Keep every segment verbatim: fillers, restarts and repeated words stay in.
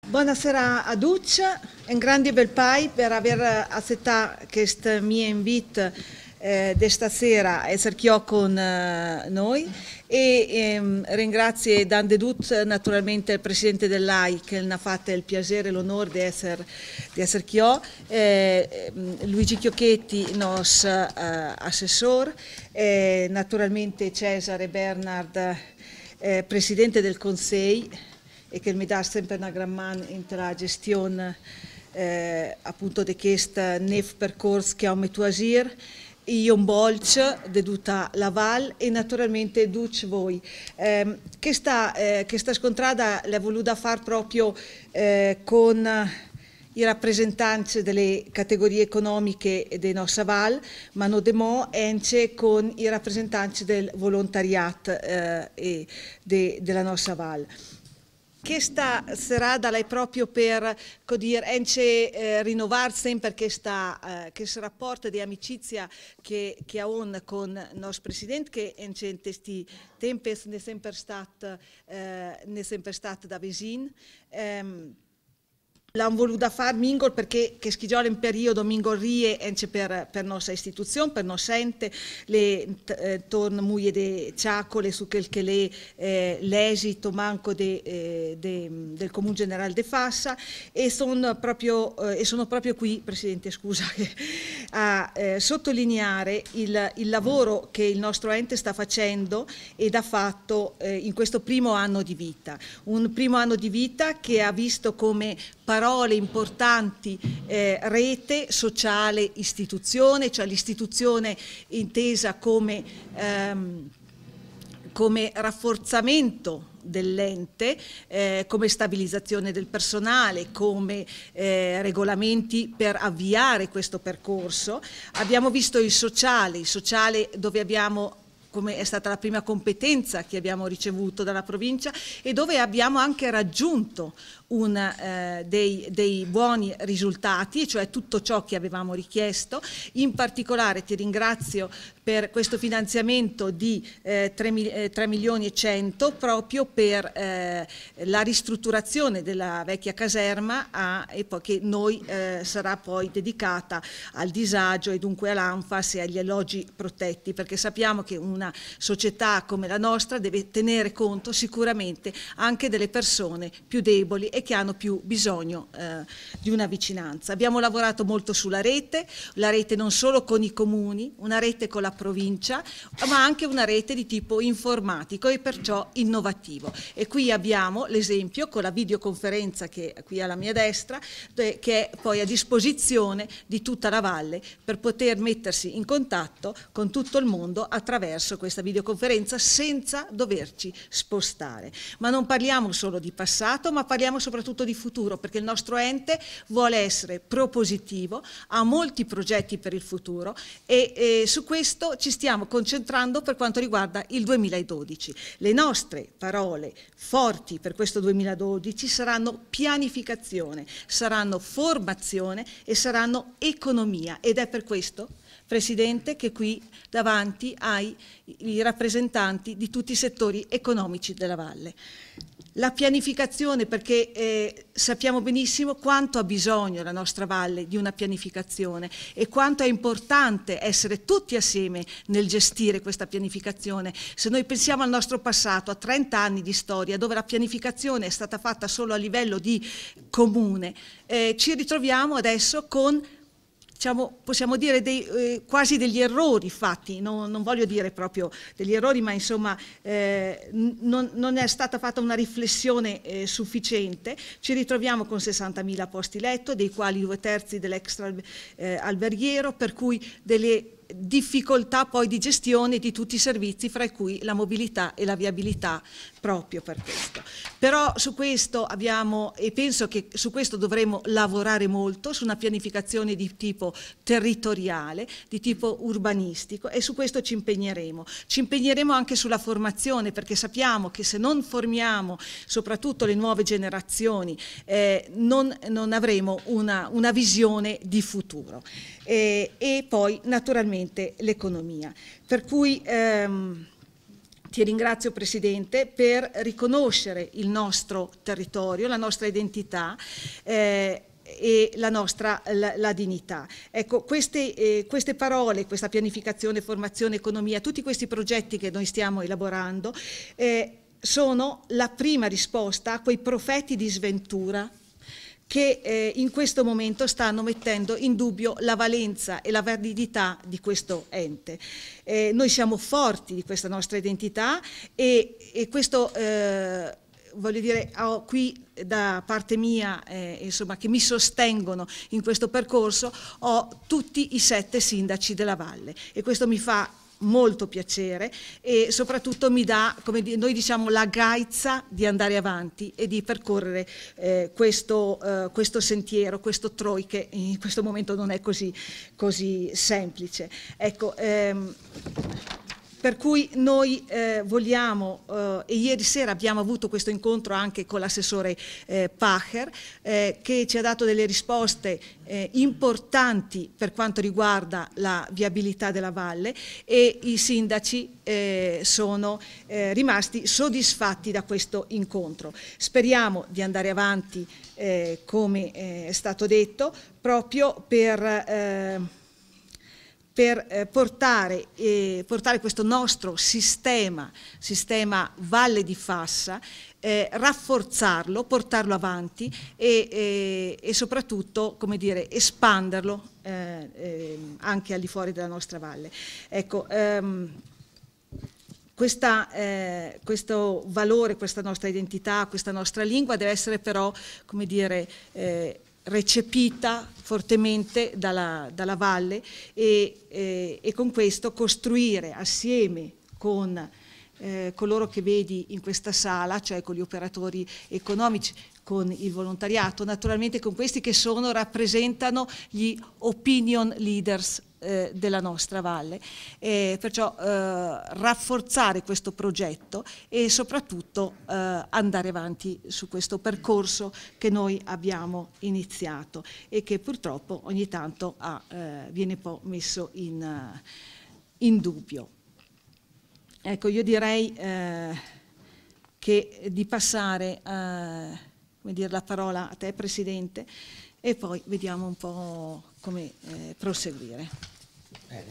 Buonasera a tutti, un grande bel pai per aver accettato questo mio invito eh, di stasera a essere qui con eh, noi e ehm, ringrazio d'anzitutto naturalmente il Presidente dell'A I che mi ha fatto il piacere e l'onore di essere, di essere qui, eh, Luigi Chiocchetti, nostro eh, assessore, eh, naturalmente Cesare Bernard, eh, Presidente del Consiglio, e che mi dà sempre una gran mano in la gestione eh, appunto di questo nef percorso che ho messo a giro, io un bolcio di tutta la Val e naturalmente tutti voi. Eh, questa, eh, questa scontrada l'ho voluta fare proprio eh, con i rappresentanti delle categorie economiche della nostra Val, ma non demo anche con i rappresentanti del volontariato eh, e de, della nostra Val. Questa serata è proprio per dire, anche, eh, rinnovare sempre questa, eh, questo rapporto di amicizia che, che ha con il nostro Presidente, che in questi tempi ne è sempre stato, eh, ne è sempre stato da vicino. Um, L'hanno voluta fare Mingol perché che schigiole in periodo Mingol rie anche per, per nostra istituzione, per nostra ente, le eh, torno muie de ciacole su quel che le eh, l'esito manco de, eh, de, del Comune Generale de Fassa e sono proprio, eh, e sono proprio qui, Presidente, scusa, a eh, sottolineare il, il lavoro che il nostro ente sta facendo ed ha fatto eh, in questo primo anno di vita. Un primo anno di vita che ha visto come parole importanti, eh, rete, sociale, istituzione, cioè l'istituzione intesa come, ehm, come rafforzamento dell'ente, eh, come stabilizzazione del personale, come eh, regolamenti per avviare questo percorso. Abbiamo visto il sociale, il sociale dove abbiamo, come è stata la prima competenza che abbiamo ricevuto dalla provincia e dove abbiamo anche raggiunto un, eh, dei, dei buoni risultati, cioè tutto ciò che avevamo richiesto. In particolare ti ringrazio per questo finanziamento di eh, tre milioni e cento proprio per eh, la ristrutturazione della vecchia caserma a, e poi che noi eh, sarà poi dedicata al disagio e dunque all'Anfas e agli alloggi protetti, perché sappiamo che una società come la nostra deve tenere conto sicuramente anche delle persone più deboli e che hanno più bisogno eh, di una vicinanza. Abbiamo lavorato molto sulla rete, la rete non solo con i comuni, una rete con la provincia, ma anche una rete di tipo informatico e perciò innovativo. E qui abbiamo l'esempio con la videoconferenza che è qui alla mia destra, che è poi a disposizione di tutta la Valle per poter mettersi in contatto con tutto il mondo attraverso questa videoconferenza senza doverci spostare. Ma non parliamo solo di passato, ma parliamo soprattutto di futuro, perché il nostro ente vuole essere propositivo, ha molti progetti per il futuro e, e su questo ci stiamo concentrando per quanto riguarda il duemiladodici. Le nostre parole forti per questo duemiladodici saranno pianificazione, saranno formazione e saranno economia, ed è per questo, Presidente, che qui davanti ai i rappresentanti di tutti i settori economici della Valle. La pianificazione, perché eh, sappiamo benissimo quanto ha bisogno la nostra Valle di una pianificazione e quanto è importante essere tutti assieme nel gestire questa pianificazione. Se noi pensiamo al nostro passato, a trenta anni di storia, dove la pianificazione è stata fatta solo a livello di comune, eh, ci ritroviamo adesso con, diciamo, possiamo dire dei, eh, quasi degli errori fatti, no, non voglio dire proprio degli errori, ma insomma eh, non, non è stata fatta una riflessione eh, sufficiente. Ci ritroviamo con sessantamila posti letto, dei quali due terzi dell'extra eh, alberghiero, per cui delle difficoltà poi di gestione di tutti i servizi, fra cui la mobilità e la viabilità, proprio per questo. Però su questo abbiamo, e penso che su questo dovremo lavorare molto, su una pianificazione di tipo territoriale, di tipo urbanistico, e su questo ci impegneremo. Ci impegneremo anche sulla formazione, perché sappiamo che se non formiamo soprattutto le nuove generazioni eh, non, non avremo una, una visione di futuro. Eh, e poi naturalmente l'economia. Per cui ehm, Ti ringrazio Presidente per riconoscere il nostro territorio, la nostra identità eh, e la nostra la, la dignità. Ecco, queste, eh, queste parole, questa pianificazione, formazione, economia, tutti questi progetti che noi stiamo elaborando eh, sono la prima risposta a quei profeti di sventura che eh, in questo momento stanno mettendo in dubbio la valenza e la validità di questo ente. Eh, noi siamo forti di questa nostra identità e, e questo, eh, voglio dire, ho qui da parte mia, eh, insomma, che mi sostengono in questo percorso, ho tutti i sette sindaci della Valle e questo mi fa molto piacere e soprattutto mi dà, come noi diciamo, la gaizza di andare avanti e di percorrere eh, questo, eh, questo sentiero, questo troi che in questo momento non è così, così semplice. Ecco, ehm, per cui noi eh, vogliamo, eh, e ieri sera abbiamo avuto questo incontro anche con l'assessore eh, Pacher, eh, che ci ha dato delle risposte eh, importanti per quanto riguarda la viabilità della valle e i sindaci eh, sono eh, rimasti soddisfatti da questo incontro. Speriamo di andare avanti eh, come eh, è stato detto, proprio per... Eh, per eh, portare, eh, portare questo nostro sistema, sistema Valle di Fassa, eh, rafforzarlo, portarlo avanti e, e, e soprattutto, come dire, espanderlo eh, eh, anche al di fuori della nostra valle. Ecco, ehm, Questa, eh, questo valore, questa nostra identità, questa nostra lingua deve essere però, come dire, eh, recepita fortemente dalla, dalla valle e, e, e con questo costruire assieme con eh, coloro che vedi in questa sala, cioè con gli operatori economici, con il volontariato, naturalmente con questi che sono, rappresentano gli opinion leaders eh, della nostra valle, e perciò eh, rafforzare questo progetto e soprattutto eh, andare avanti su questo percorso che noi abbiamo iniziato e che purtroppo ogni tanto ha, eh, viene poi messo in, uh, in dubbio. Ecco, io direi eh, che di passare eh, come dire, la parola a te Presidente e poi vediamo un po' come eh, proseguire. Bene.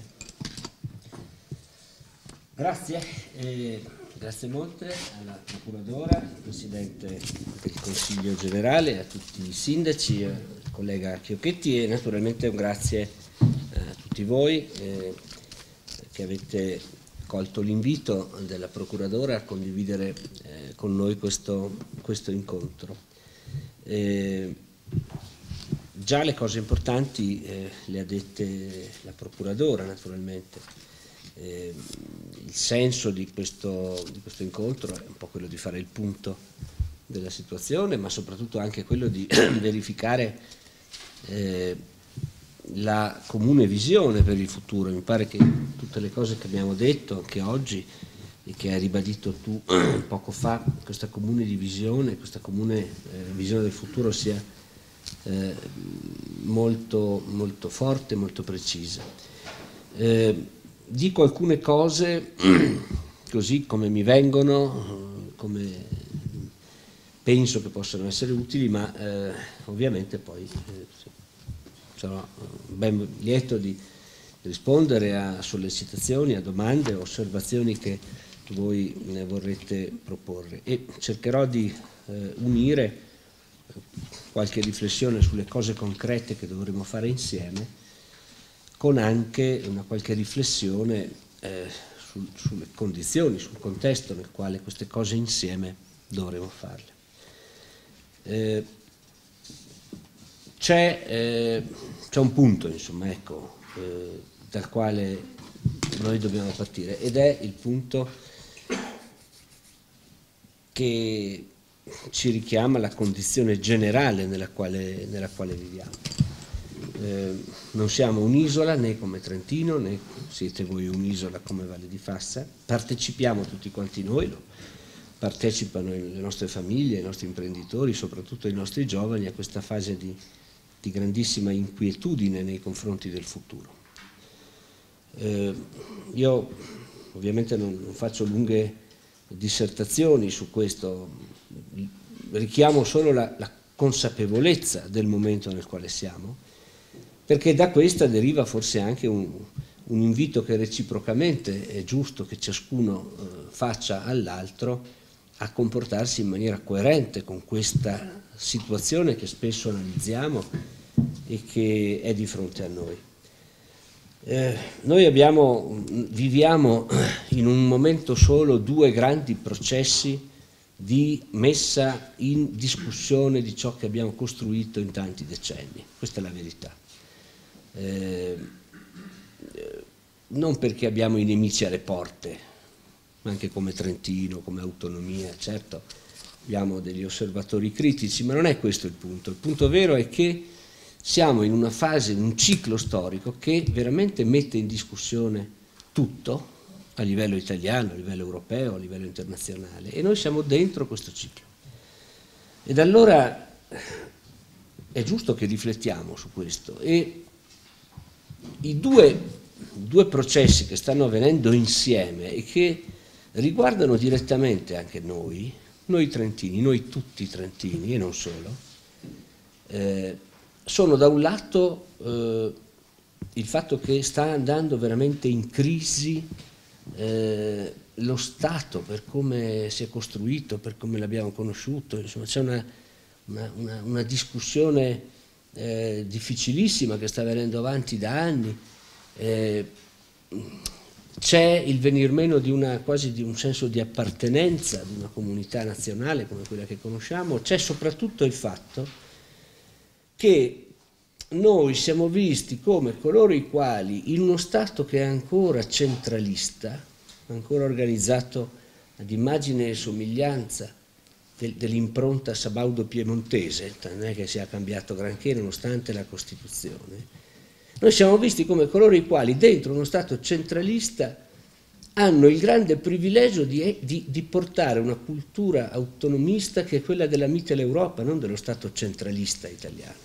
Grazie, eh, grazie molte alla Procuradora, al Presidente del Consiglio Generale, a tutti i sindaci, al collega Chiocchetti e naturalmente un grazie a tutti voi eh, che avete colto l'invito della Procuradora a condividere eh, con noi questo, questo incontro. Eh, già le cose importanti eh, le ha dette la Procuradora naturalmente. Eh, il senso di questo, di questo incontro è un po' quello di fare il punto della situazione, ma soprattutto anche quello di verificare eh, la comune visione per il futuro. Mi pare che tutte le cose che abbiamo detto anche oggi e che hai ribadito tu poco fa, questa comune divisione, questa comune eh, visione del futuro sia eh, molto, molto forte, molto precisa. Eh, dico alcune cose così come mi vengono, come penso che possano essere utili, ma eh, ovviamente poi eh, sarò ben lieto di rispondere a sollecitazioni, a domande, a osservazioni che voi ne vorrete proporre e cercherò di eh, unire qualche riflessione sulle cose concrete che dovremo fare insieme con anche una qualche riflessione eh, sul, sulle condizioni, sul contesto nel quale queste cose insieme dovremo farle. Eh, c'è, eh, c'è un punto, insomma, ecco, eh, dal quale noi dobbiamo partire ed è il punto che ci richiama alla condizione generale nella quale, nella quale viviamo. Eh, non siamo un'isola né come Trentino, né siete voi un'isola come Valle di Fassa, partecipiamo tutti quanti noi, lo partecipano le nostre famiglie, i nostri imprenditori, soprattutto i nostri giovani a questa fase di, di grandissima inquietudine nei confronti del futuro. Eh, io ovviamente non, non faccio lunghe dissertazioni su questo, richiamo solo la, la consapevolezza del momento nel quale siamo, perché da questa deriva forse anche un, un invito che reciprocamente è giusto che ciascuno eh, faccia all'altro a comportarsi in maniera coerente con questa situazione che spesso analizziamo e che è di fronte a noi. Eh, noi abbiamo, viviamo in un momento solo due grandi processi di messa in discussione di ciò che abbiamo costruito in tanti decenni, questa è la verità. Eh, non perché abbiamo i nemici alle porte, anche come Trentino, come autonomia, certo abbiamo degli osservatori critici, ma non è questo il punto. Il punto vero è che siamo in una fase, in un ciclo storico che veramente mette in discussione tutto, a livello italiano, a livello europeo, a livello internazionale, e noi siamo dentro questo ciclo. Ed allora è giusto che riflettiamo su questo, e i due, due processi che stanno avvenendo insieme e che riguardano direttamente anche noi, noi trentini, noi tutti trentini e non solo, eh, sono da un lato eh, il fatto che sta andando veramente in crisi eh, lo Stato per come si è costruito, per come l'abbiamo conosciuto, insomma c'è una, una, una, una discussione eh, difficilissima che sta venendo avanti da anni, eh, c'è il venir meno di una, quasi di un senso di appartenenza di una comunità nazionale come quella che conosciamo, c'è soprattutto il fatto che noi siamo visti come coloro i quali in uno Stato che è ancora centralista, ancora organizzato ad immagine e somiglianza del, dell'impronta sabaudo-piemontese, non è che sia cambiato granché nonostante la Costituzione, noi siamo visti come coloro i quali dentro uno Stato centralista hanno il grande privilegio di, di, di portare una cultura autonomista che è quella della Mitteleuropa, non dello Stato centralista italiano.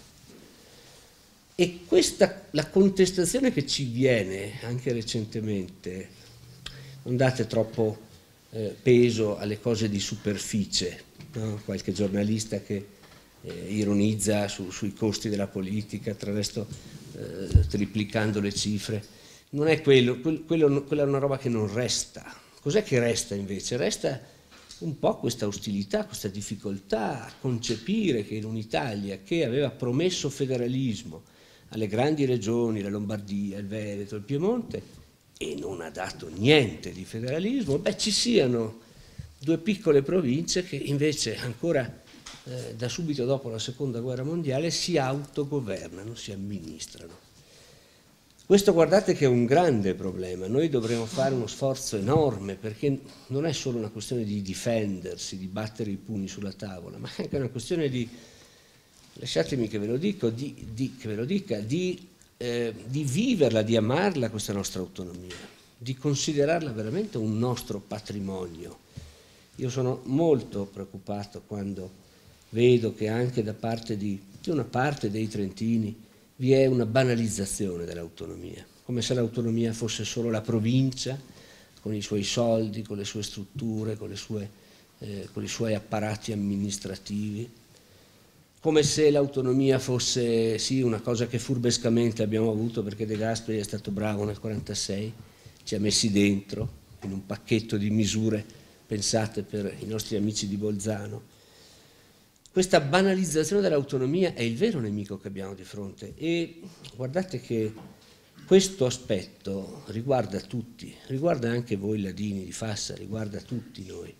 E questa, la contestazione che ci viene anche recentemente, non date troppo eh, peso alle cose di superficie, no? Qualche giornalista che eh, ironizza su, sui costi della politica, attraverso eh, triplicando le cifre, non è quello, quello, quello, quella è una roba che non resta. Cos'è che resta invece? Resta un po' questa ostilità, questa difficoltà a concepire che in un'Italia che aveva promesso federalismo alle grandi regioni, la Lombardia, il Veneto, il Piemonte, e non ha dato niente di federalismo, beh, ci siano due piccole province che invece ancora eh, da subito dopo la seconda guerra mondiale si autogovernano, si amministrano. Questo guardate che è un grande problema, noi dovremo fare uno sforzo enorme perché non è solo una questione di difendersi, di battere i pugni sulla tavola, ma è anche una questione di, lasciatemi che ve lo dico, di, di, che ve lo dica, di, eh, di viverla, di amarla questa nostra autonomia, di considerarla veramente un nostro patrimonio. Io sono molto preoccupato quando vedo che anche da parte di, di una parte dei trentini vi è una banalizzazione dell'autonomia, come se l'autonomia fosse solo la provincia, con i suoi soldi, con le sue strutture, con, le sue, eh, con i suoi apparati amministrativi, come se l'autonomia fosse sì una cosa che furbescamente abbiamo avuto perché De Gasperi è stato bravo nel quarantasei, ci ha messi dentro in un pacchetto di misure pensate per i nostri amici di Bolzano. Questa banalizzazione dell'autonomia è il vero nemico che abbiamo di fronte e guardate che questo aspetto riguarda tutti, riguarda anche voi ladini di Fassa, riguarda tutti noi.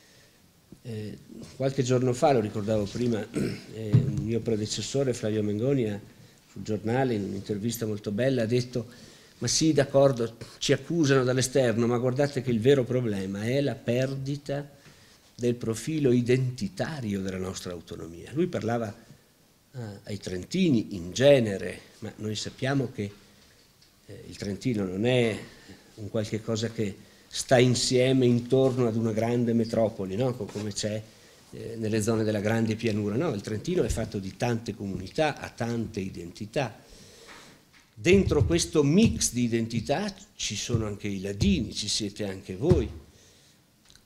Eh, qualche giorno fa, lo ricordavo prima, eh, un mio predecessore Flavio Mengonia sul giornale in un'intervista molto bella ha detto ma sì, d'accordo, ci accusano dall'esterno, ma guardate che il vero problema è la perdita del profilo identitario della nostra autonomia. Lui parlava eh, ai trentini in genere, ma noi sappiamo che eh, il Trentino non è un qualche cosa che sta insieme intorno ad una grande metropoli, no? Come c'è eh, nelle zone della grande pianura. No, il Trentino è fatto di tante comunità, ha tante identità. Dentro questo mix di identità ci sono anche i ladini, ci siete anche voi.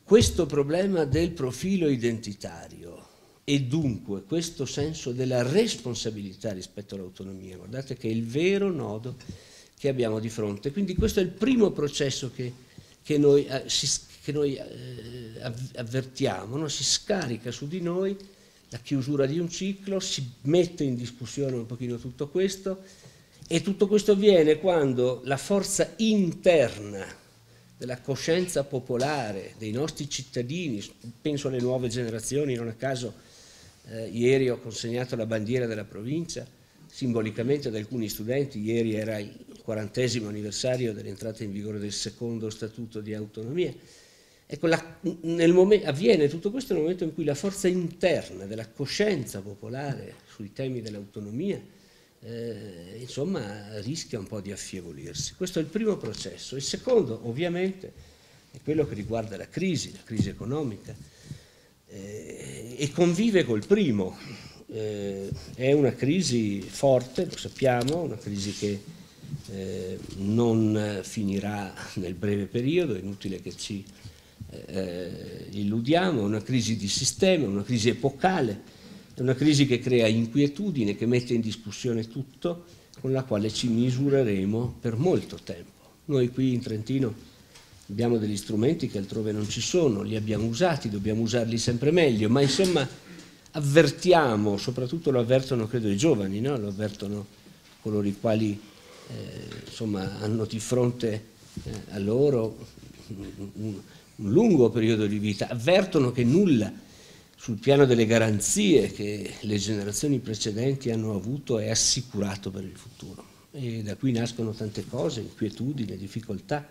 questo problema del profilo identitario e dunque questo senso della responsabilità rispetto all'autonomia, guardate che è il vero nodo che abbiamo di fronte. Quindi questo è il primo processo che, che noi, eh, si, che noi eh, avvertiamo, no? Si scarica su di noi la chiusura di un ciclo, si mette in discussione un pochino tutto questo, e tutto questo avviene quando la forza interna della coscienza popolare, dei nostri cittadini, penso alle nuove generazioni, non a caso eh, ieri ho consegnato la bandiera della provincia, simbolicamente ad alcuni studenti, ieri era il quarantesimo anniversario dell'entrata in vigore del secondo statuto di autonomia. Ecco, la, nel momento, avviene tutto questo nel momento in cui la forza interna della coscienza popolare sui temi dell'autonomia eh, insomma rischia un po' di affievolirsi. Questo è il primo processo. Il secondo ovviamente è quello che riguarda la crisi, la crisi economica, eh, e convive col primo. Eh, è una crisi forte, lo sappiamo, una crisi che eh, non finirà nel breve periodo, è inutile che ci eh, illudiamo, è una crisi di sistema, una crisi epocale, è una crisi che crea inquietudine, che mette in discussione tutto, con la quale ci misureremo per molto tempo. Noi qui in Trentino abbiamo degli strumenti che altrove non ci sono, li abbiamo usati, dobbiamo usarli sempre meglio, ma insomma avvertiamo, soprattutto lo avvertono credo i giovani, no? Lo avvertono coloro i quali eh, insomma, hanno di fronte eh, a loro un, un, un lungo periodo di vita, avvertono che nulla sul piano delle garanzie che le generazioni precedenti hanno avuto è assicurato per il futuro. E da qui nascono tante cose, inquietudini, difficoltà,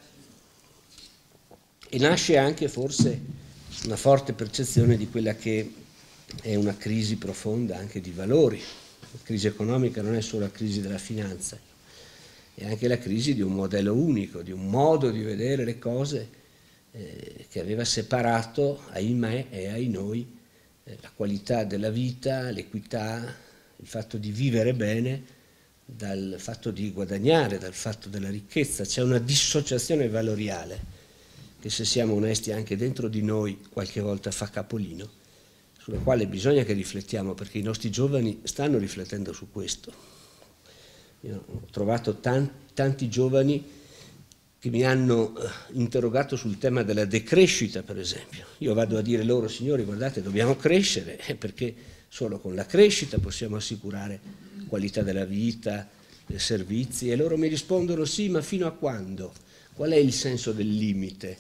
e nasce anche forse una forte percezione di quella che è una crisi profonda anche di valori. La crisi economica non è solo la crisi della finanza, è anche la crisi di un modello unico, di un modo di vedere le cose eh, che aveva separato ai me e ai noi eh, la qualità della vita, l'equità, il fatto di vivere bene dal fatto di guadagnare, dal fatto della ricchezza. C'è una dissociazione valoriale che, se siamo onesti, anche dentro di noi qualche volta fa capolino, sulla quale bisogna che riflettiamo, perché i nostri giovani stanno riflettendo su questo. Io ho trovato tanti, tanti giovani che mi hanno interrogato sul tema della decrescita, per esempio. Io vado a dire loro: signori, guardate, dobbiamo crescere, perché solo con la crescita possiamo assicurare qualità della vita, dei servizi, e loro mi rispondono: sì, ma fino a quando? Qual è il senso del limite?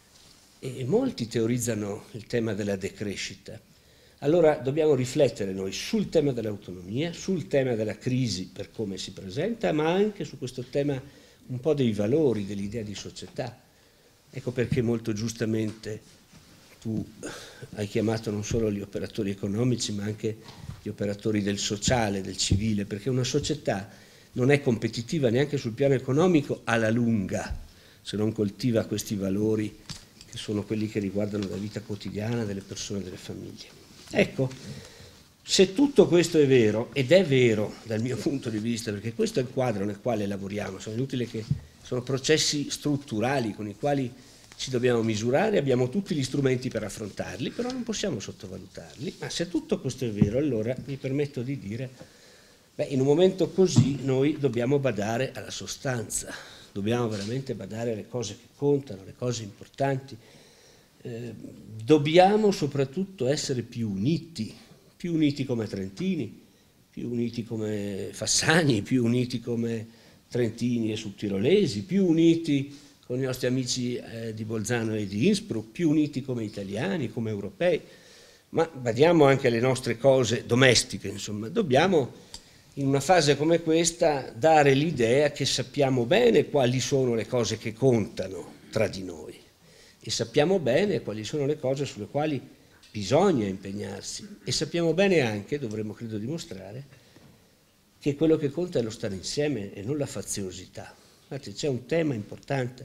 E molti teorizzano il tema della decrescita. Allora dobbiamo riflettere noi sul tema dell'autonomia, sul tema della crisi per come si presenta, ma anche su questo tema un po' dei valori, dell'idea di società. Ecco perché molto giustamente tu hai chiamato non solo gli operatori economici, ma anche gli operatori del sociale, del civile, perché una società non è competitiva neanche sul piano economico alla lunga se non coltiva questi valori che sono quelli che riguardano la vita quotidiana delle persone, delle famiglie. Ecco, se tutto questo è vero, ed è vero dal mio punto di vista, perché questo è il quadro nel quale lavoriamo, sono inutili che sono processi strutturali con i quali ci dobbiamo misurare, abbiamo tutti gli strumenti per affrontarli, però non possiamo sottovalutarli. Ma se tutto questo è vero, allora mi permetto di dire, beh, in un momento così noi dobbiamo badare alla sostanza, dobbiamo veramente badare alle cose che contano, alle cose importanti. Eh, dobbiamo soprattutto essere più uniti, più uniti come trentini, più uniti come fassani, più uniti come trentini e sudtirolesi, più uniti con i nostri amici eh, di Bolzano e di Innsbruck, più uniti come italiani, come europei, ma badiamo anche alle nostre cose domestiche, insomma. Dobbiamo in una fase come questa dare l'idea che sappiamo bene quali sono le cose che contano tra di noi e sappiamo bene quali sono le cose sulle quali bisogna impegnarsi, e sappiamo bene anche, dovremmo credo dimostrare, che quello che conta è lo stare insieme e non la faziosità. Infatti c'è un tema importante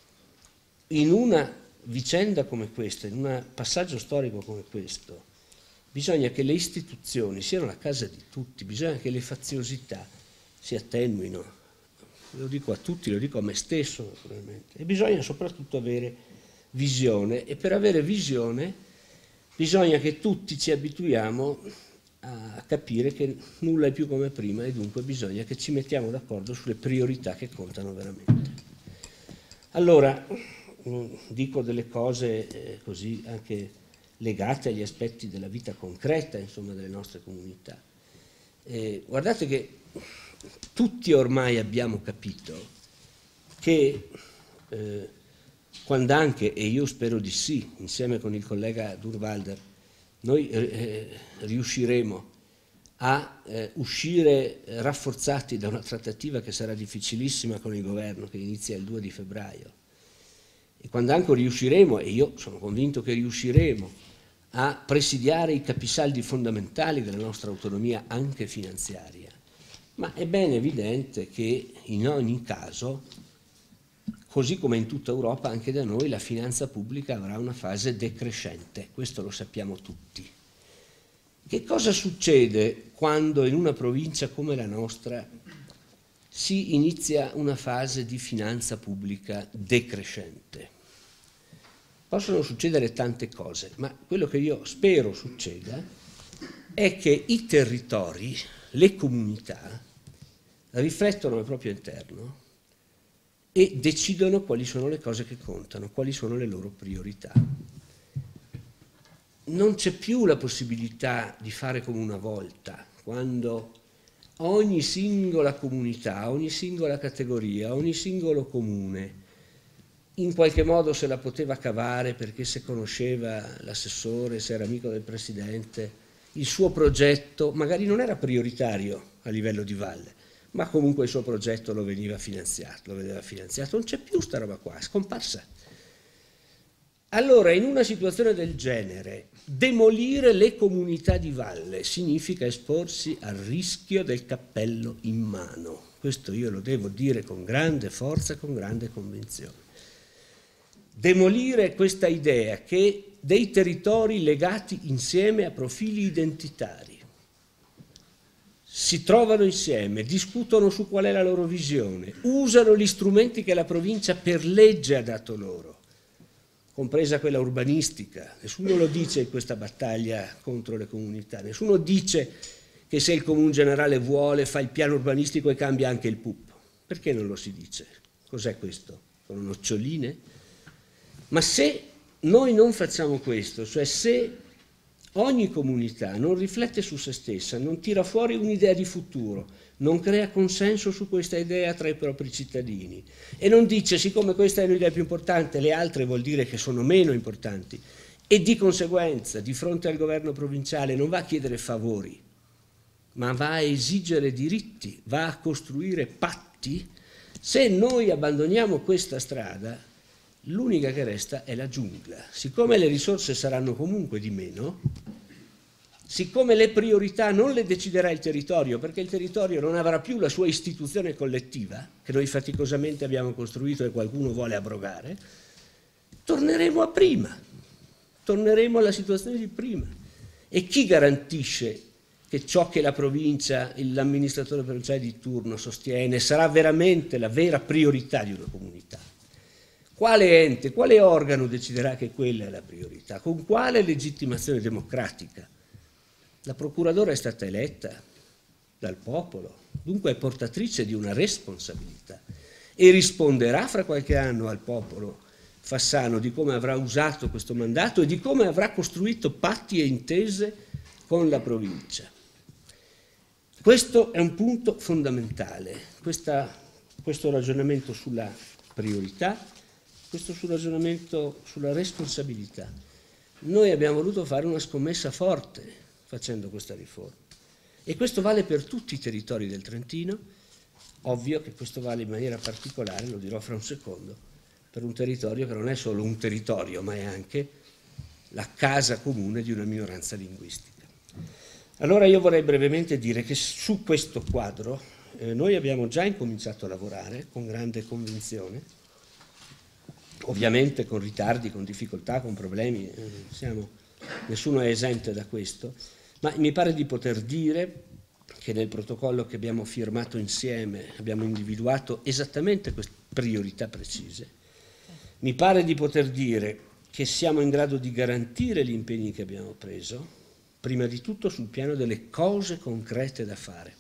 in una vicenda come questa, in un passaggio storico come questo. Bisogna che le istituzioni siano la casa di tutti, bisogna che le faziosità si attenuino, lo dico a tutti, lo dico a me stesso naturalmente, e bisogna soprattutto avere visione, e per avere visione bisogna che tutti ci abituiamo a capire che nulla è più come prima e dunque bisogna che ci mettiamo d'accordo sulle priorità che contano veramente. Allora, dico delle cose eh, così anche legate agli aspetti della vita concreta, insomma, delle nostre comunità. Eh, guardate che tutti ormai abbiamo capito che eh, quando anche, e io spero di sì, insieme con il collega Durnwalder, noi eh, riusciremo a eh, uscire rafforzati da una trattativa che sarà difficilissima con il governo, che inizia il due di febbraio, e quando anche riusciremo, e io sono convinto che riusciremo, a presidiare i capisaldi fondamentali della nostra autonomia anche finanziaria, ma è ben evidente che in ogni caso, così come in tutta Europa, anche da noi la finanza pubblica avrà una fase decrescente, questo lo sappiamo tutti. Che cosa succede quando in una provincia come la nostra si inizia una fase di finanza pubblica decrescente? Possono succedere tante cose, ma quello che io spero succeda è che i territori, le comunità, riflettono al proprio interno e decidono quali sono le cose che contano, quali sono le loro priorità. Non c'è più la possibilità di fare come una volta, quando ogni singola comunità, ogni singola categoria, ogni singolo comune in qualche modo se la poteva cavare perché se conosceva l'assessore, se era amico del presidente, il suo progetto magari non era prioritario a livello di valle, ma comunque il suo progetto lo veniva finanziato, lo vedeva finanziato. Non c'è più sta roba qua, è scomparsa. Allora, in una situazione del genere, demolire le comunità di valle significa esporsi al rischio del cappello in mano. Questo io lo devo dire con grande forza e con grande convinzione. Demolire questa idea che dei territori legati insieme a profili identitari si trovano insieme, discutono su qual è la loro visione, usano gli strumenti che la provincia per legge ha dato loro, compresa quella urbanistica. Nessuno lo dice in questa battaglia contro le comunità, nessuno dice che se il Comune Generale vuole fa il piano urbanistico e cambia anche il P U P. Perché non lo si dice? Cos'è questo? Sono noccioline? Ma se noi non facciamo questo, cioè se ogni comunità non riflette su se stessa, non tira fuori un'idea di futuro, non crea consenso su questa idea tra i propri cittadini e non dice siccome questa è l'idea più importante, le altre vuol dire che sono meno importanti e di conseguenza di fronte al governo provinciale non va a chiedere favori, ma va a esigere diritti, va a costruire patti, se noi abbandoniamo questa strada l'unica che resta è la giungla. Siccome le risorse saranno comunque di meno, siccome le priorità non le deciderà il territorio, perché il territorio non avrà più la sua istituzione collettiva, che noi faticosamente abbiamo costruito e qualcuno vuole abrogare, torneremo a prima, torneremo alla situazione di prima. E chi garantisce che ciò che la provincia, l'amministratore provinciale di turno sostiene sarà veramente la vera priorità di una comunità? Quale ente, quale organo deciderà che quella è la priorità? Con quale legittimazione democratica? La procuradora è stata eletta dal popolo, dunque è portatrice di una responsabilità e risponderà fra qualche anno al popolo fassano di come avrà usato questo mandato e di come avrà costruito patti e intese con la provincia. Questo è un punto fondamentale, questa, questo ragionamento sulla priorità, questo sul ragionamento sulla responsabilità. Noi abbiamo voluto fare una scommessa forte facendo questa riforma e questo vale per tutti i territori del Trentino, ovvio che questo vale in maniera particolare, lo dirò fra un secondo, per un territorio che non è solo un territorio ma è anche la casa comune di una minoranza linguistica. Allora io vorrei brevemente dire che su questo quadro eh, noi abbiamo già incominciato a lavorare con grande convinzione, ovviamente con ritardi, con difficoltà, con problemi, eh, siamo, nessuno è esente da questo, ma mi pare di poter dire che nel protocollo che abbiamo firmato insieme abbiamo individuato esattamente queste priorità precise, Mi pare di poter dire che siamo in grado di garantire gli impegni che abbiamo preso, prima di tutto sul piano delle cose concrete da fare.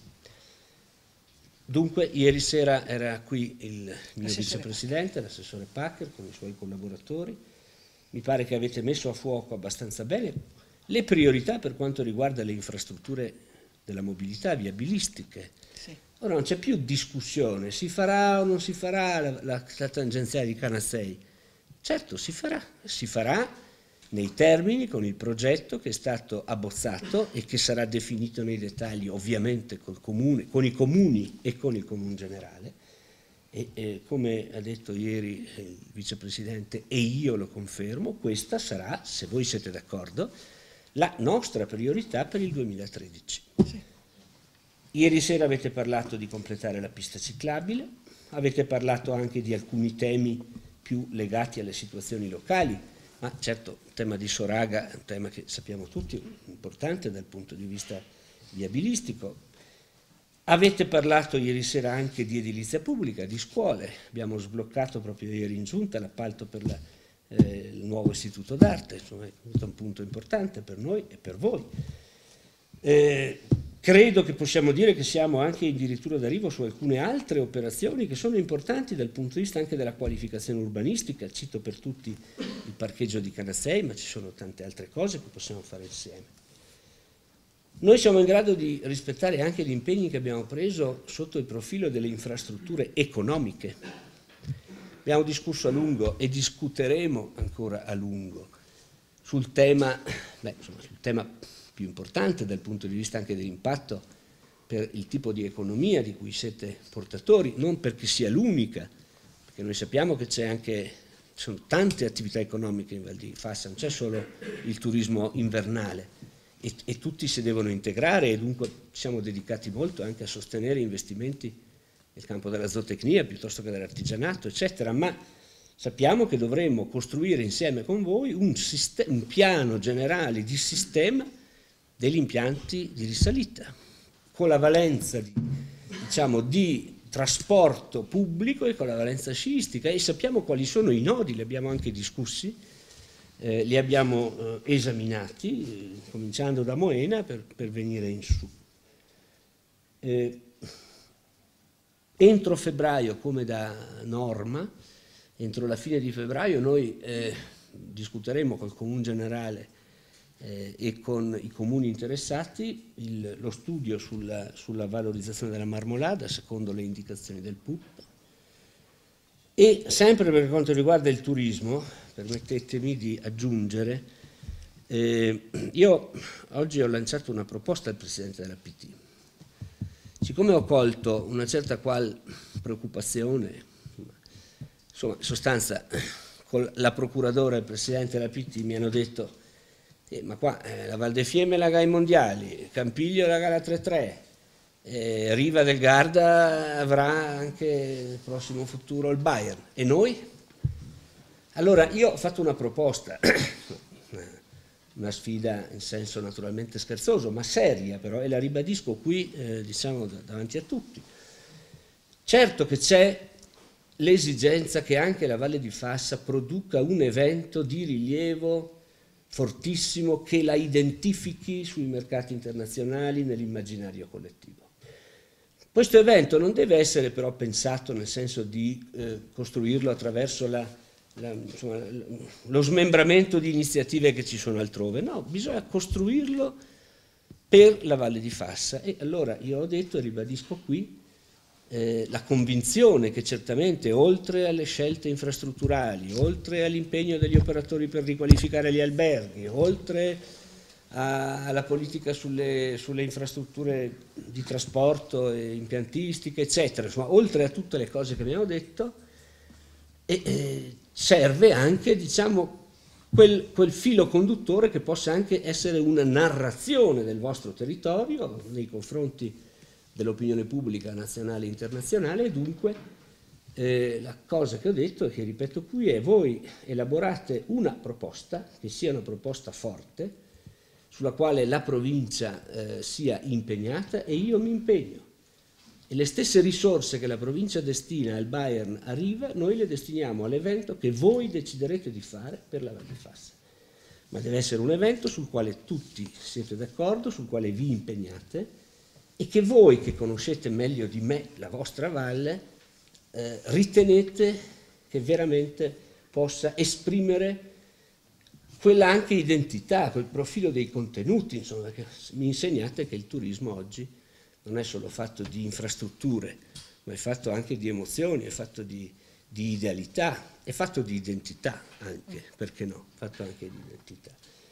Dunque, ieri sera era qui il mio vicepresidente, l'assessore Packer, con i suoi collaboratori. Mi pare che avete messo a fuoco abbastanza bene le priorità per quanto riguarda le infrastrutture della mobilità viabilistiche. Sì. Ora non c'è più discussione, si farà o non si farà la, la, la tangenziale di Canassei. Certo, si farà, si farà nei termini con il progetto che è stato abbozzato e che sarà definito nei dettagli ovviamente col comune, con i comuni e con il comune generale. E, e come ha detto ieri il vicepresidente, e io lo confermo, questa sarà, se voi siete d'accordo, la nostra priorità per il duemilatredici. Sì. Ieri sera avete parlato di completare la pista ciclabile, avete parlato anche di alcuni temi più legati alle situazioni locali, ma certo il tema di Soraga è un tema che sappiamo tutti, importante dal punto di vista viabilistico. Avete parlato ieri sera anche di edilizia pubblica, di scuole, abbiamo sbloccato proprio ieri in giunta l'appalto per la, eh, il nuovo istituto d'arte, insomma è un punto importante per noi e per voi. Eh, credo che possiamo dire che siamo anche addirittura d'arrivo su alcune altre operazioni che sono importanti dal punto di vista anche della qualificazione urbanistica, cito per tutti il parcheggio di Canassei, ma ci sono tante altre cose che possiamo fare insieme. Noi siamo in grado di rispettare anche gli impegni che abbiamo preso sotto il profilo delle infrastrutture economiche. Abbiamo discusso a lungo e discuteremo ancora a lungo sul tema, beh, insomma, sul tema più importante dal punto di vista anche dell'impatto per il tipo di economia di cui siete portatori, non perché sia l'unica, perché noi sappiamo che c'è anche, ci sono tante attività economiche in Val di Fassa, non c'è solo il turismo invernale. E, e tutti si devono integrare e dunque siamo dedicati molto anche a sostenere investimenti nel campo della zootecnia piuttosto che dell'artigianato, eccetera, ma sappiamo che dovremmo costruire insieme con voi un, un piano generale di sistema degli impianti di risalita, con la valenza di, diciamo, di trasporto pubblico e con la valenza sciistica, e sappiamo quali sono i nodi, li abbiamo anche discussi. Eh, li abbiamo eh, esaminati, eh, cominciando da Moena per, per venire in su. Eh, entro febbraio, come da norma, entro la fine di febbraio noi eh, discuteremo col Comune Generale eh, e con i comuni interessati il, lo studio sulla, sulla valorizzazione della marmolada secondo le indicazioni del P U P. E sempre per quanto riguarda il turismo, permettetemi di aggiungere, eh, io oggi ho lanciato una proposta al Presidente della P T. Siccome ho colto una certa qual preoccupazione, insomma, in sostanza, con la Procuradora e il Presidente della P T mi hanno detto eh, ma qua eh, la Val de Fiemme la ga ai mondiali, Campiglio la gara tre tre, Eh, Riva del Garda avrà anche nel prossimo futuro il Bayern, e noi? Allora io ho fatto una proposta, una sfida in senso naturalmente scherzoso, ma seria però, e la ribadisco qui eh, diciamo davanti a tutti. Certo che c'è l'esigenza che anche la Valle di Fassa produca un evento di rilievo fortissimo che la identifichi sui mercati internazionali, nell'immaginario collettivo. Questo evento non deve essere però pensato nel senso di eh, costruirlo attraverso la, la, insomma, lo smembramento di iniziative che ci sono altrove, no, bisogna costruirlo per la Valle di Fassa. E allora io ho detto e ribadisco qui eh, la convinzione che certamente oltre alle scelte infrastrutturali, oltre all'impegno degli operatori per riqualificare gli alberghi, oltre alla politica sulle, sulle infrastrutture di trasporto e impiantistiche, eccetera, insomma, oltre a tutte le cose che abbiamo detto, e, e serve anche, diciamo, quel, quel filo conduttore che possa anche essere una narrazione del vostro territorio nei confronti dell'opinione pubblica nazionale e internazionale, e dunque eh, la cosa che ho detto e che ripeto qui è: voi elaborate una proposta che sia una proposta forte, sulla quale la provincia eh, sia impegnata, e io mi impegno. e le stesse risorse che la provincia destina al Bayern a Riva, noi le destiniamo all'evento che voi deciderete di fare per la Val di Fassa. Ma deve essere un evento sul quale tutti siete d'accordo, sul quale vi impegnate e che voi, che conoscete meglio di me la vostra valle, eh, ritenete che veramente possa esprimere quella anche identità, quel profilo dei contenuti, insomma, che mi insegnate che il turismo oggi non è solo fatto di infrastrutture, ma è fatto anche di emozioni, è fatto di, di idealità, è fatto di identità anche, perché no? È fatto anche di identità.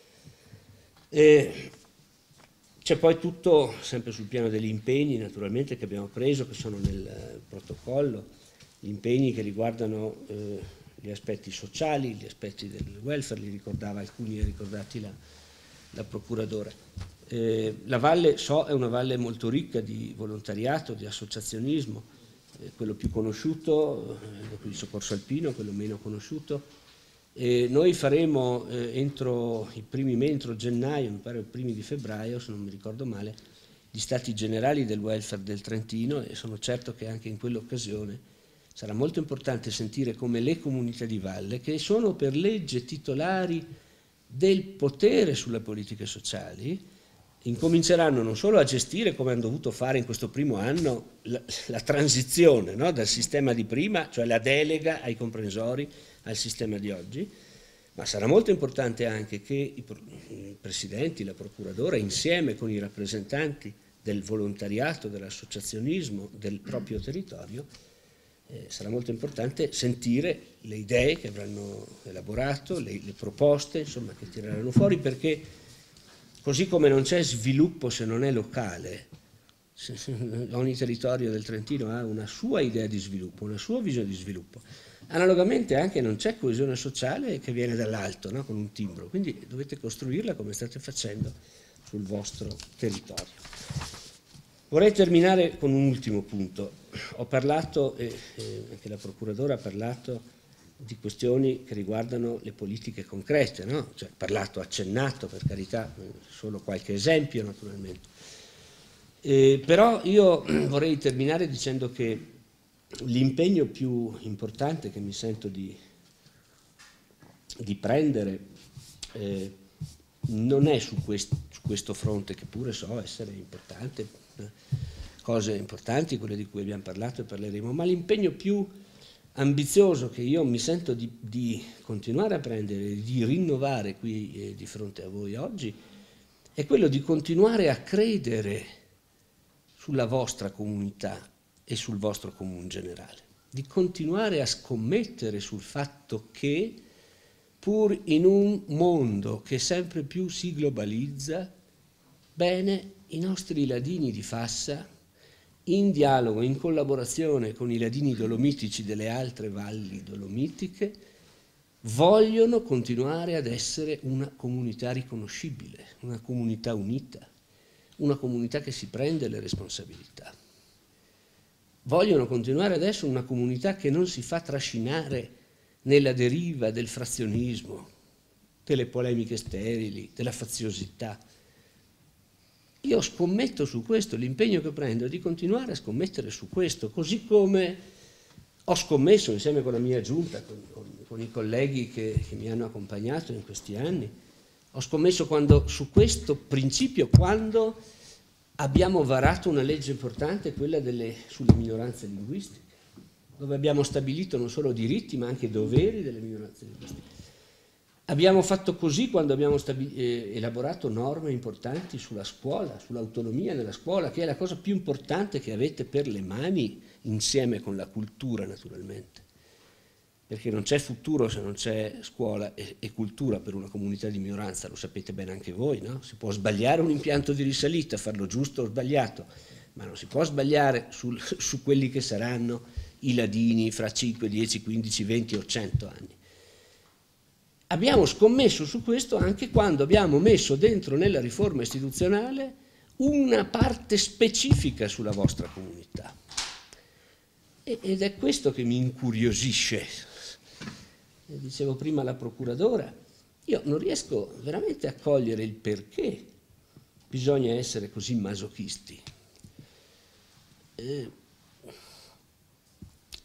E c'è poi tutto, sempre sul piano degli impegni naturalmente che abbiamo preso, che sono nel protocollo, gli impegni che riguardano eh, gli aspetti sociali, gli aspetti del welfare, li ricordava alcuni, li ricordati la, la procuradora. Eh, la valle, so, è una valle molto ricca di volontariato, di associazionismo, eh, quello più conosciuto, eh, il soccorso alpino, quello meno conosciuto. Eh, noi faremo eh, entro i primi mesi, entro gennaio, mi pare i primi di febbraio, se non mi ricordo male, gli stati generali del welfare del Trentino, e sono certo che anche in quell'occasione sarà molto importante sentire come le comunità di valle, che sono per legge titolari del potere sulle politiche sociali, incominceranno non solo a gestire, come hanno dovuto fare in questo primo anno, la, la transizione, no? Dal sistema di prima, cioè la delega ai comprensori, al sistema di oggi, ma sarà molto importante anche che i, i presidenti, la procuradora, insieme con i rappresentanti del volontariato, dell'associazionismo, del proprio territorio, eh, sarà molto importante sentire le idee che avranno elaborato, le, le proposte, insomma, che tireranno fuori, perché così come non c'è sviluppo se non è locale, ogni territorio del Trentino ha una sua idea di sviluppo, una sua visione di sviluppo. Analogamente anche non c'è coesione sociale che viene dall'alto, no? Con un timbro, quindi dovete costruirla come state facendo sul vostro territorio. Vorrei terminare con un ultimo punto. Ho parlato, e eh, anche la procuradora ha parlato, di questioni che riguardano le politiche concrete, no? Cioè, parlato, accennato, per carità, solo qualche esempio naturalmente. Eh, però io vorrei terminare dicendo che l'impegno più importante che mi sento di, di prendere eh, non è su, quest, su questo fronte, che pure so essere importante, eh, cose importanti, quelle di cui abbiamo parlato e parleremo, ma l'impegno più ambizioso che io mi sento di, di continuare a prendere, di rinnovare qui eh, di fronte a voi oggi, è quello di continuare a credere sulla vostra comunità e sul vostro comune generale, di continuare a scommettere sul fatto che, pur in un mondo che sempre più si globalizza, bene, i nostri ladini di Fassa, in dialogo, in collaborazione con i ladini dolomitici delle altre valli dolomitiche, vogliono continuare ad essere una comunità riconoscibile, una comunità unita, una comunità che si prende le responsabilità. Vogliono continuare ad essere una comunità che non si fa trascinare nella deriva del frazionismo, delle polemiche sterili, della faziosità. Io scommetto su questo, l'impegno che prendo è di continuare a scommettere su questo, così come ho scommesso insieme con la mia giunta, con, con, con i colleghi che, che mi hanno accompagnato in questi anni, ho scommesso quando, su questo principio quando abbiamo varato una legge importante, quella delle, sulle minoranze linguistiche, dove abbiamo stabilito non solo diritti ma anche doveri delle minoranze linguistiche. Abbiamo fatto così quando abbiamo eh, elaborato norme importanti sulla scuola, sull'autonomia nella scuola, che è la cosa più importante che avete per le mani, insieme con la cultura naturalmente. Perché non c'è futuro se non c'è scuola e, e cultura per una comunità di minoranza, lo sapete bene anche voi, no? Si può sbagliare un impianto di risalita, farlo giusto o sbagliato, ma non si può sbagliare sul, su quelli che saranno i ladini fra cinque, dieci, quindici, venti o cento anni. Abbiamo scommesso su questo anche quando abbiamo messo dentro nella riforma istituzionale una parte specifica sulla vostra comunità. Ed è questo che mi incuriosisce. Dicevo prima alla procuradora, io non riesco veramente a cogliere il perché bisogna essere così masochisti. Eh,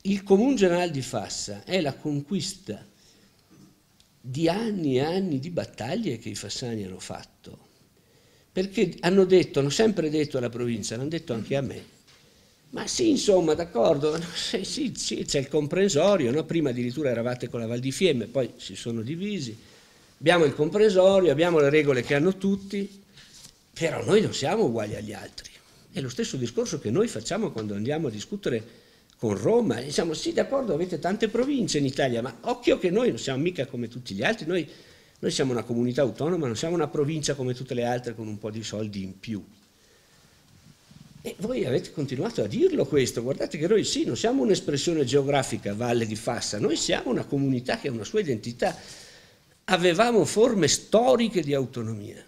il Comune Generale di Fassa è la conquista di anni e anni di battaglie che i fassani hanno fatto, perché hanno detto, hanno sempre detto alla provincia, l'hanno detto anche a me, ma sì, insomma, d'accordo, sì, sì, sì, c'è il comprensorio, no? Prima addirittura eravate con la Val di Fiemme, poi si sono divisi, abbiamo il comprensorio, abbiamo le regole che hanno tutti, però noi non siamo uguali agli altri. È lo stesso discorso che noi facciamo quando andiamo a discutere con Roma, diciamo sì, d'accordo, avete tante province in Italia, ma occhio che noi non siamo mica come tutti gli altri, noi, noi siamo una comunità autonoma, non siamo una provincia come tutte le altre con un po' di soldi in più. E voi avete continuato a dirlo questo, guardate che noi sì, non siamo un'espressione geografica Valle di Fassa, noi siamo una comunità che ha una sua identità, avevamo forme storiche di autonomia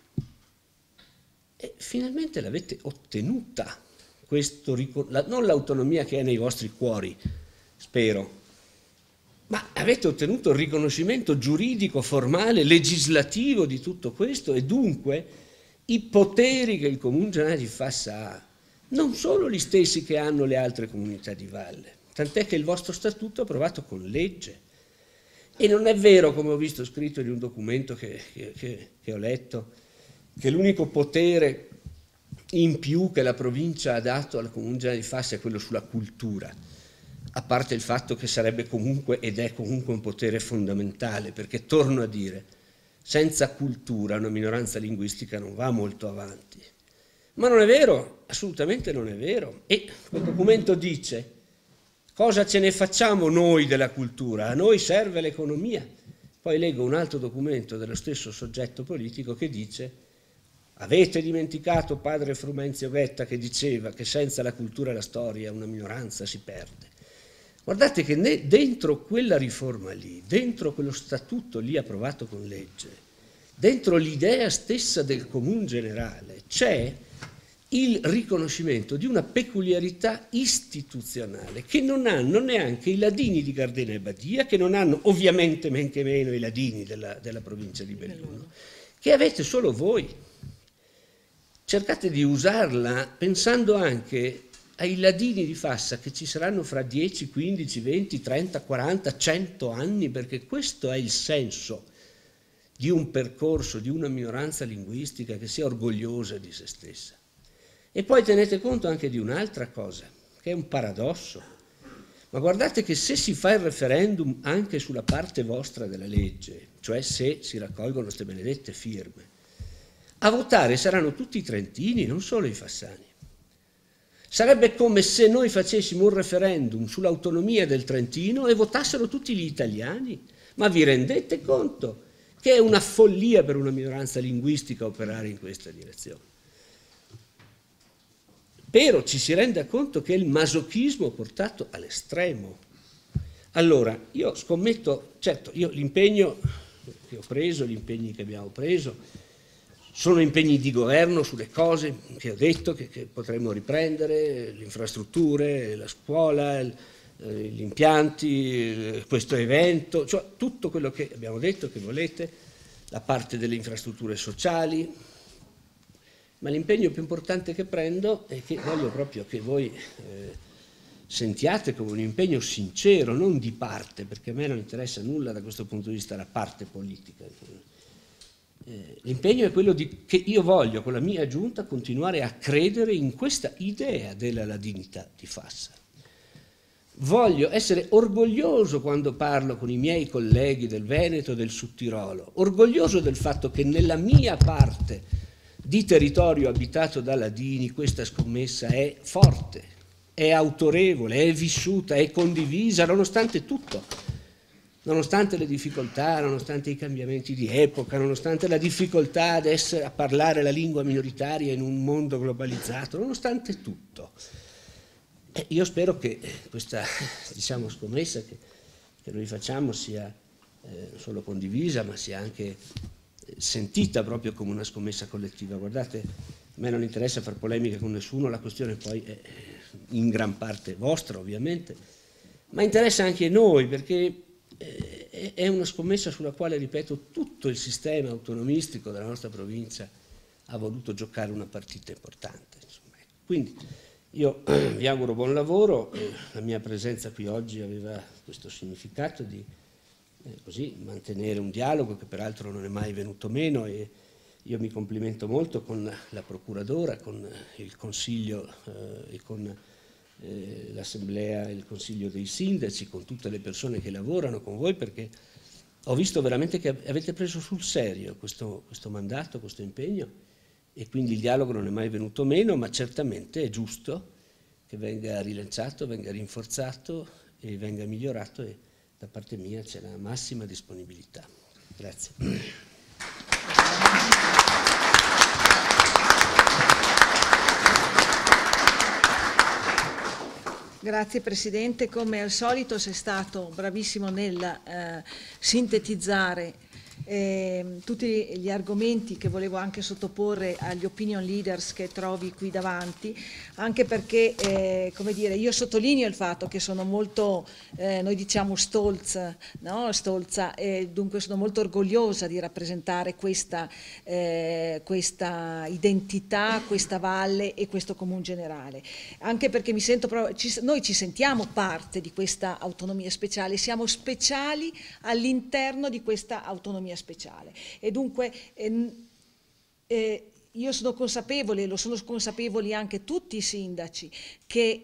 e finalmente l'avete ottenuta. Questo, non l'autonomia che è nei vostri cuori, spero, ma avete ottenuto il riconoscimento giuridico, formale, legislativo di tutto questo e dunque i poteri che il Comune Generale di Fassa ha, non sono gli stessi che hanno le altre comunità di valle, tant'è che il vostro statuto è approvato con legge. E non è vero, come ho visto scritto in un documento che, che, che, che ho letto, che l'unico potere in più che la provincia ha dato al Comune Generale di Fassa è quello sulla cultura, a parte il fatto che sarebbe comunque ed è comunque un potere fondamentale, perché torno a dire, senza cultura una minoranza linguistica non va molto avanti. Ma non è vero, assolutamente non è vero. E quel documento dice, cosa ce ne facciamo noi della cultura? A noi serve l'economia. Poi leggo un altro documento dello stesso soggetto politico che dice avete dimenticato padre Frumenzio Ghetta che diceva che senza la cultura e la storia una minoranza si perde. Guardate che ne, dentro quella riforma lì, dentro quello statuto lì approvato con legge, dentro l'idea stessa del Comune Generale c'è il riconoscimento di una peculiarità istituzionale che non hanno neanche i ladini di Gardena e Badia, che non hanno ovviamente men che meno i ladini della, della provincia di Belluno, che avete solo voi. Cercate di usarla pensando anche ai ladini di Fassa che ci saranno fra dieci, quindici, venti, trenta, quaranta, cento anni, perché questo è il senso di un percorso, di una minoranza linguistica che sia orgogliosa di se stessa. E poi tenete conto anche di un'altra cosa, che è un paradosso. Ma guardate che se si fa il referendum anche sulla parte vostra della legge, cioè se si raccolgono queste benedette firme, a votare saranno tutti i trentini, non solo i fassani. Sarebbe come se noi facessimo un referendum sull'autonomia del Trentino e votassero tutti gli italiani. Ma vi rendete conto che è una follia per una minoranza linguistica operare in questa direzione? Però ci si renda conto che è il masochismo portato all'estremo. Allora, io scommetto, certo, io l'impegno che ho preso, gli impegni che abbiamo preso, sono impegni di governo sulle cose che ho detto che, che potremmo riprendere, le infrastrutture, la scuola, il, eh, gli impianti, questo evento, cioè tutto quello che abbiamo detto che volete, la parte delle infrastrutture sociali, ma l'impegno più importante che prendo è che voglio proprio che voi eh, sentiate come un impegno sincero, non di parte, perché a me non interessa nulla da questo punto di vista la parte politica. Eh, l'impegno è quello di, che io voglio con la mia giunta continuare a credere in questa idea della ladinità di Fassa. Voglio essere orgoglioso quando parlo con i miei colleghi del Veneto e del Sudtirolo, orgoglioso del fatto che nella mia parte di territorio abitato da ladini questa scommessa è forte, è autorevole, è vissuta, è condivisa nonostante tutto. Nonostante le difficoltà, nonostante i cambiamenti di epoca, nonostante la difficoltà ad essere, a parlare la lingua minoritaria in un mondo globalizzato, nonostante tutto. Eh, io spero che questa, diciamo, scommessa che, che noi facciamo sia eh, solo condivisa, ma sia anche sentita proprio come una scommessa collettiva. Guardate, a me non interessa fare polemiche con nessuno, la questione poi è in gran parte vostra, ovviamente, ma interessa anche noi, perché è una scommessa sulla quale, ripeto, tutto il sistema autonomistico della nostra provincia ha voluto giocare una partita importante. Insomma. Quindi Io vi auguro buon lavoro, eh, la mia presenza qui oggi aveva questo significato di eh, così, mantenere un dialogo che peraltro non è mai venuto meno, e io mi complimento molto con la Procuradora, con il Consiglio eh, e con eh, l'Assemblea e il Consiglio dei Sindaci, con tutte le persone che lavorano con voi, perché ho visto veramente che avete preso sul serio questo, questo mandato, questo impegno, e quindi il dialogo non è mai venuto meno, ma certamente è giusto che venga rilanciato, venga rinforzato e venga migliorato, e da parte mia c'è la massima disponibilità. Grazie. Grazie Presidente, come al solito sei stato bravissimo nel eh, sintetizzare eh, tutti gli argomenti che volevo anche sottoporre agli opinion leaders che trovi qui davanti, anche perché eh, come dire, io sottolineo il fatto che sono molto, eh, noi diciamo stolz, no? stolza, e dunque sono molto orgogliosa di rappresentare questa, eh, questa identità, questa valle e questo comune generale, anche perché mi sento proprio, ci, noi ci sentiamo parte di questa autonomia speciale, siamo speciali all'interno di questa autonomia speciale, e dunque eh, eh, io sono consapevole, lo sono consapevoli anche tutti i sindaci, che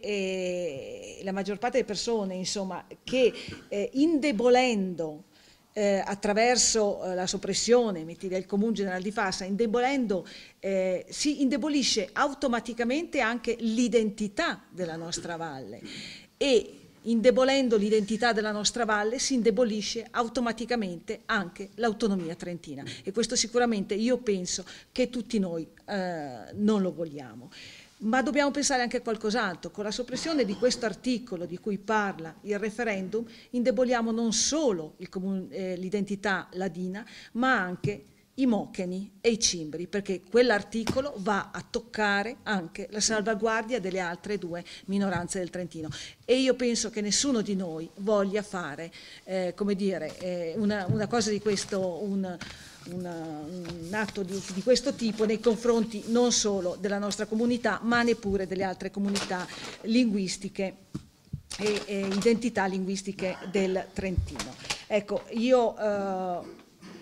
eh, la maggior parte delle persone, insomma, che eh, indebolendo eh, attraverso eh, la soppressione metti, del Comune Generale di Fassa, indebolendo, eh, si indebolisce automaticamente anche l'identità della nostra valle, e indebolendo l'identità della nostra valle si indebolisce automaticamente anche l'autonomia trentina, e questo sicuramente io penso che tutti noi eh, non lo vogliamo. Ma dobbiamo pensare anche a qualcos'altro. Con la soppressione di questo articolo di cui parla il referendum indeboliamo non solo eh, l'identità ladina, ma anche i mocheni e i cimbri, perché quell'articolo va a toccare anche la salvaguardia delle altre due minoranze del Trentino, e io penso che nessuno di noi voglia fare eh, come dire, eh, una, una cosa di questo, un, una, un atto di, di questo tipo nei confronti non solo della nostra comunità, ma neppure delle altre comunità linguistiche e, e identità linguistiche del Trentino. Ecco, io eh,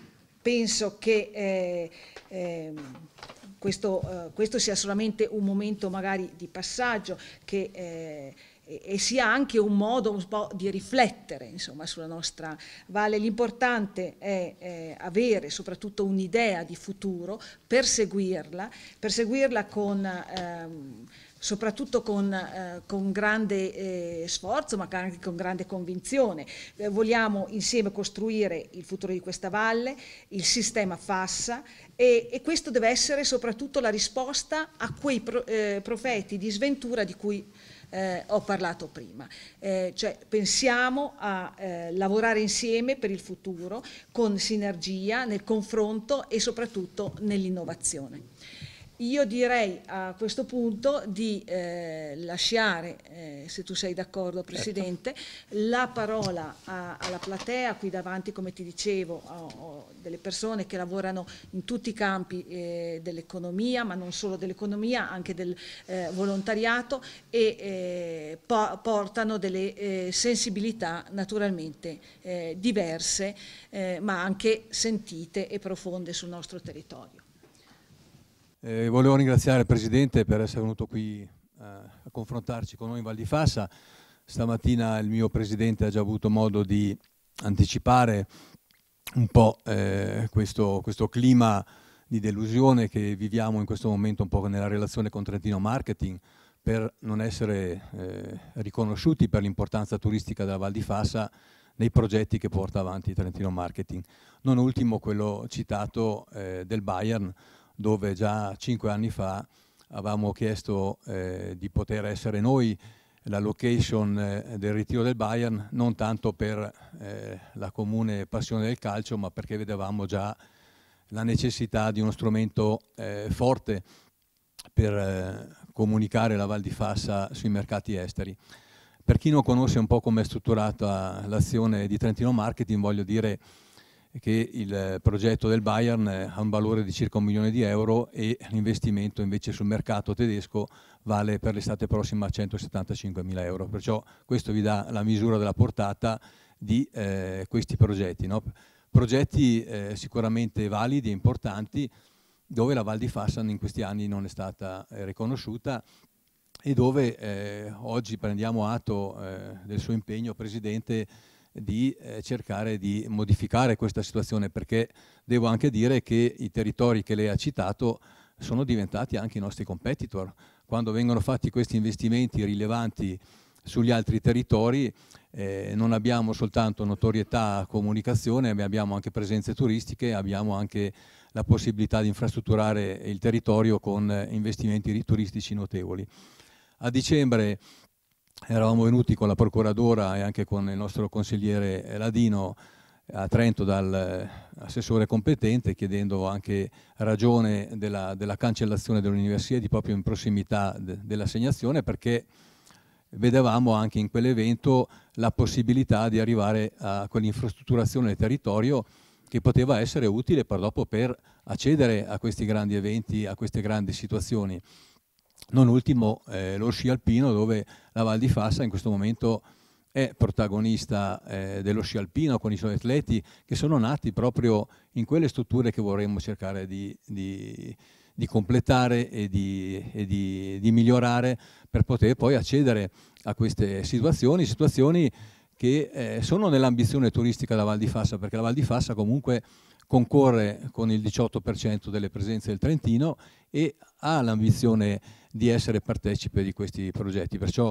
penso che eh, eh, questo, eh, questo sia solamente un momento magari di passaggio, che, eh, e, e sia anche un modo un po' di riflettere insomma, sulla nostra valle. L'importante è eh, avere soprattutto un'idea di futuro, perseguirla, perseguirla con ehm, soprattutto con, eh, con grande eh, sforzo, ma anche con grande convinzione. Eh, vogliamo insieme costruire il futuro di questa valle, il sistema Fassa, e, e questo deve essere soprattutto la risposta a quei pro, eh, profeti di sventura di cui eh, ho parlato prima. Eh, cioè pensiamo a eh, lavorare insieme per il futuro, con sinergia, nel confronto e soprattutto nell'innovazione. Io direi a questo punto di eh, lasciare, eh, se tu sei d'accordo Presidente, la parola a, alla platea qui davanti, come ti dicevo, ho, ho delle persone che lavorano in tutti i campi eh, dell'economia, ma non solo dell'economia, anche del eh, volontariato, e eh, po portano delle eh, sensibilità naturalmente eh, diverse, eh, ma anche sentite e profonde sul nostro territorio. Eh, volevo ringraziare il Presidente per essere venuto qui eh, a confrontarci con noi in Val di Fassa. Stamattina il mio Presidente ha già avuto modo di anticipare un po' eh, questo, questo clima di delusione che viviamo in questo momento un po' nella relazione con Trentino Marketing, per non essere eh, riconosciuti per l'importanza turistica della Val di Fassa nei progetti che porta avanti Trentino Marketing. Non ultimo quello citato eh, del Bayern, dove già cinque anni fa avevamo chiesto eh, di poter essere noi la location eh, del ritiro del Bayern, non tanto per eh, la comune passione del calcio, ma perché vedevamo già la necessità di uno strumento eh, forte per eh, comunicare la Val di Fassa sui mercati esteri. Per chi non conosce un po' come è strutturata l'azione di Trentino Marketing, voglio dire che il progetto del Bayern ha un valore di circa un milione di euro e l'investimento invece sul mercato tedesco vale per l'estate prossima centosettantacinquemila euro. Perciò questo vi dà la misura della portata di eh, questi progetti, no? Progetti eh, sicuramente validi e importanti, dove la Val di Fassano in questi anni non è stata eh, riconosciuta e dove eh, oggi prendiamo atto eh, del suo impegno, Presidente, di eh, cercare di modificare questa situazione, perché devo anche dire che i territori che lei ha citato sono diventati anche i nostri competitor. Quando vengono fatti questi investimenti rilevanti sugli altri territori eh, non abbiamo soltanto notorietà, comunicazione, ma abbiamo anche presenze turistiche, abbiamo anche la possibilità di infrastrutturare il territorio con investimenti turistici notevoli. A dicembre eravamo venuti con la procuradora e anche con il nostro consigliere Ladino a Trento dall'assessore competente, chiedendo anche ragione della, della cancellazione dell'università proprio in prossimità de, dell'assegnazione, perché vedevamo anche in quell'evento la possibilità di arrivare a quell'infrastrutturazione del territorio che poteva essere utile per dopo per accedere a questi grandi eventi, a queste grandi situazioni. Non ultimo eh, lo sci alpino, dove la Val di Fassa in questo momento è protagonista eh, dello sci alpino con i suoi atleti che sono nati proprio in quelle strutture che vorremmo cercare di, di, di completare e, di, e di, di migliorare per poter poi accedere a queste situazioni, situazioni che eh, sono nell'ambizione turistica della Val di Fassa, perché la Val di Fassa comunque concorre con il diciotto per cento delle presenze del Trentino e ha l'ambizione di essere partecipe di questi progetti. Perciò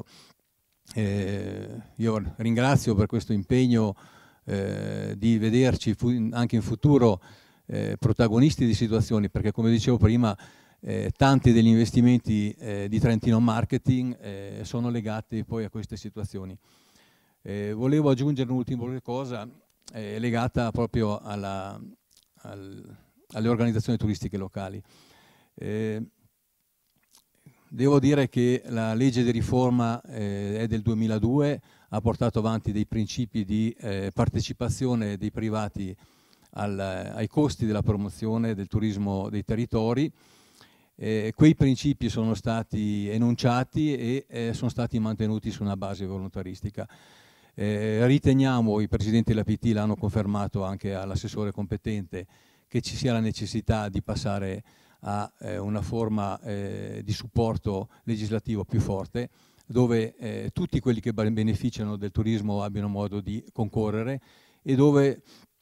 eh, io ringrazio per questo impegno eh, di vederci anche in futuro eh, protagonisti di situazioni, perché come dicevo prima eh, tanti degli investimenti eh, di Trentino Marketing eh, sono legati poi a queste situazioni. Eh, volevo aggiungere un'ultima cosa eh, legata proprio alla, al, alle organizzazioni turistiche locali. Eh, devo dire che la legge di riforma eh, è del duemiladue, ha portato avanti dei principi di eh, partecipazione dei privati al, ai costi della promozione del turismo dei territori. Eh, quei principi sono stati enunciati e eh, sono stati mantenuti su una base volontaristica. Eh, riteniamo, i presidenti della P T l'hanno confermato anche all'assessore competente, che ci sia la necessità di passare a eh, una forma eh, di supporto legislativo più forte, dove eh, tutti quelli che beneficiano del turismo abbiano modo di concorrere e dove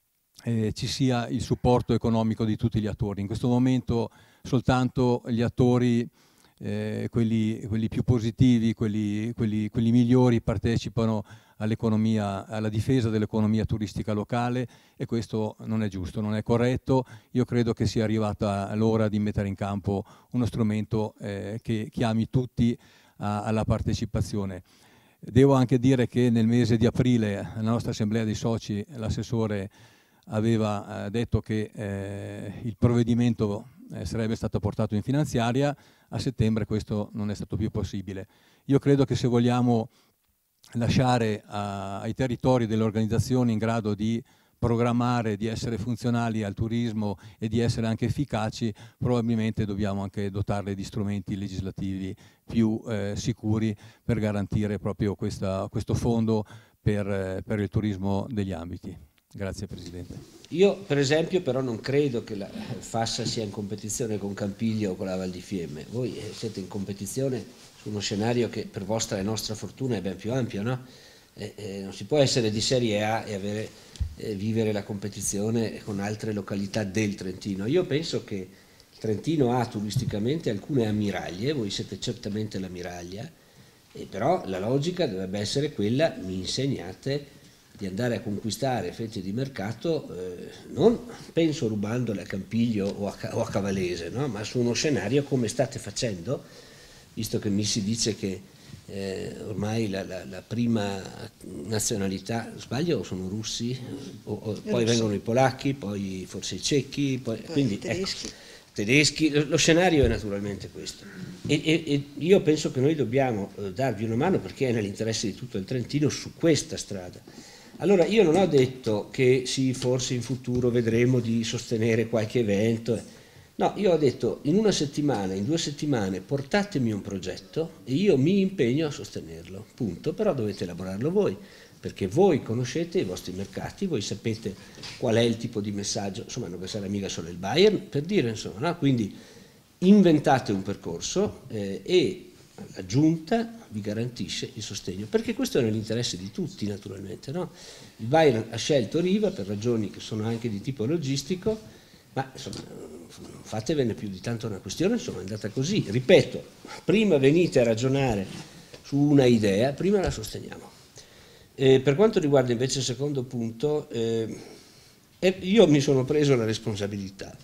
eh, ci sia il supporto economico di tutti gli attori. In questo momento soltanto gli attori Eh, quelli, quelli più positivi, quelli, quelli, quelli migliori partecipano all'economia, alla difesa dell'economia turistica locale, e questo non è giusto, non è corretto. Io credo che sia arrivata l'ora di mettere in campo uno strumento eh, che chiami tutti a, alla partecipazione. Devo anche dire che nel mese di aprile alla nostra assemblea dei soci l'assessore aveva eh, detto che eh, il provvedimento eh, sarebbe stato portato in finanziaria. A settembre questo non è stato più possibile. Io credo che se vogliamo lasciare a, ai territori delle organizzazioni in grado di programmare, di essere funzionali al turismo e di essere anche efficaci, probabilmente dobbiamo anche dotarle di strumenti legislativi più eh, sicuri per garantire proprio questa, questo fondo per, eh, per il turismo degli ambiti. Grazie Presidente. Io per esempio però non credo che la Fassa sia in competizione con Campiglio o con la Val di Fiemme. Voi siete in competizione su uno scenario che per vostra e nostra fortuna è ben più ampio, no? Eh, eh, non si può essere di Serie A e avere, eh, vivere la competizione con altre località del Trentino. Io penso che il Trentino ha turisticamente alcune ammiraglie, voi siete certamente l'ammiraglia, eh, però la logica dovrebbe essere quella, mi insegnate, di andare a conquistare fette di mercato, eh, non penso rubandole a Campiglio o a, o a Cavalese, no? Ma su uno scenario come state facendo, visto che mi si dice che eh, ormai la, la, la prima nazionalità, sbaglio, sono russi, o, o, poi russi. Vengono i polacchi, poi forse i cecchi, poi, poi quindi, i tedeschi. Ecco, tedeschi, lo, lo scenario è naturalmente questo. E, e, e io penso che noi dobbiamo eh, darvi una mano, perché è nell'interesse di tutto il Trentino, su questa strada. Allora io non ho detto che sì, forse in futuro vedremo di sostenere qualche evento. No, io ho detto in una settimana, in due settimane portatemi un progetto e io mi impegno a sostenerlo, punto. Però dovete elaborarlo voi, perché voi conoscete i vostri mercati, voi sapete qual è il tipo di messaggio, insomma non sarà mica solo il Bayern, per dire, insomma, no? Quindi inventate un percorso eh, e la Giunta vi garantisce il sostegno, perché questo è nell'interesse di tutti naturalmente, no? Il Bayern ha scelto Riva per ragioni che sono anche di tipo logistico, ma insomma non fatevene più di tanto una questione, insomma è andata così. Ripeto, prima venite a ragionare su una idea, prima la sosteniamo. Eh, per quanto riguarda invece il secondo punto, eh, io mi sono preso la responsabilità